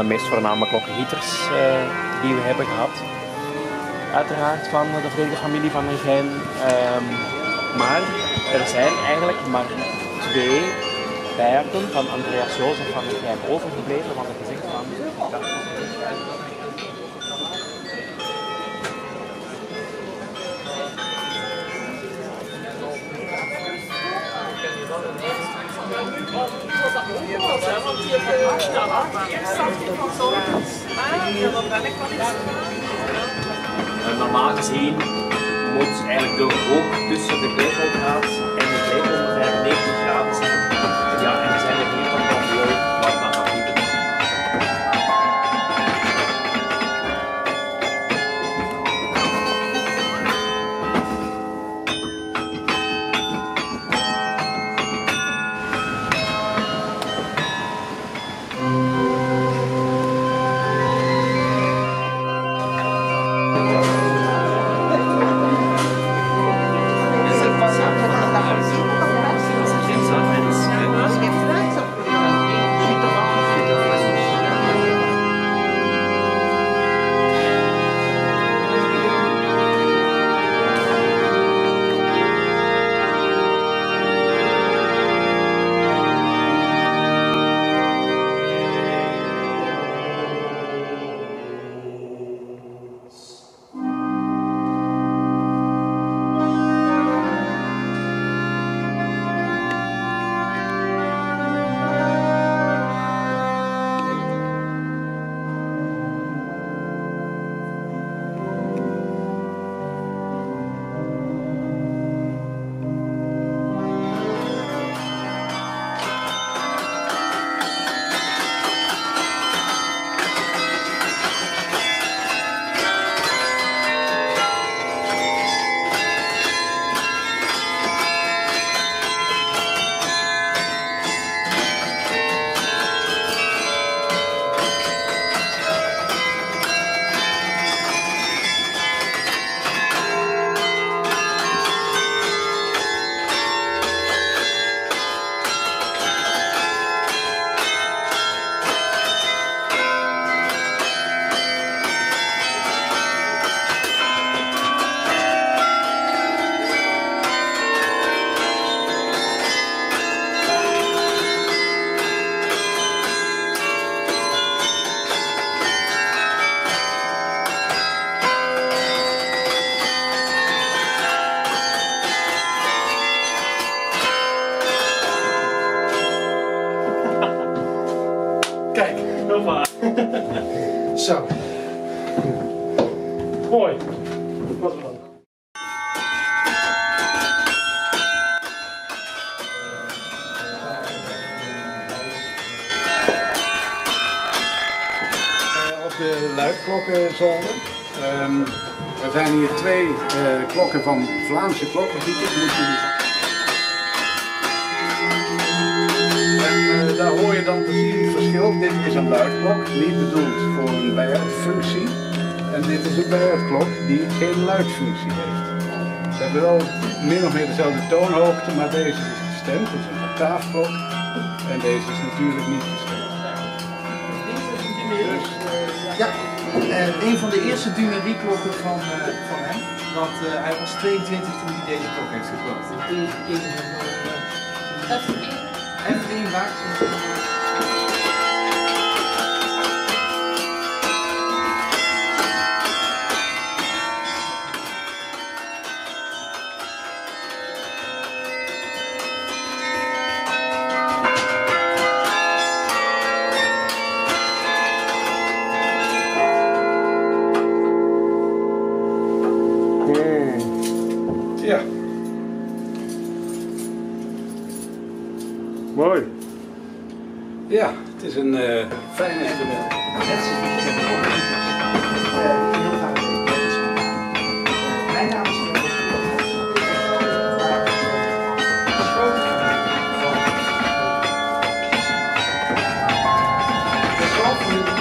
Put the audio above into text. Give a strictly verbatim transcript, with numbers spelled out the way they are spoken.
meest voorname klokkengieters uh, die we hebben gehad. Uiteraard van de volledige familie van Regijn. Um, maar er zijn eigenlijk maar twee bijaarden van Andreas Jozef van Regijn overgebleven, want het gezegd van dat En normaal gezien moet eigenlijk de rook tussen de klepelgraad en de klepel vijfennegentig graden zijn. Ja, en we zijn er hier toch nog heel wat aan het bieden. Kijk, hoppa. Zo. Mooi. Wat leuk. Op de luidklokkenzone. Um, er zijn hier twee uh, klokken van Vlaamse klokkengieters. En uh, daar hoor je dan precies het verschil. Dit is een luidklok, niet bedoeld voor een bijaardfunctie. En dit is een bijaardklok die geen luidfunctie heeft. Ze hebben wel min of meer dezelfde toonhoogte, maar deze is gestemd. Het is een octaafklok. En deze is natuurlijk niet gestemd. Dus, uh, ja, uh, een van de eerste Dumery-klokken van, uh, van hem. Want uh, hij was tweeëntwintig toen hij deze klok heeft gekocht. F één. F één waar? Ja. Mooi. Ja, het is een uh, fijn instrument. Mijn naam is Van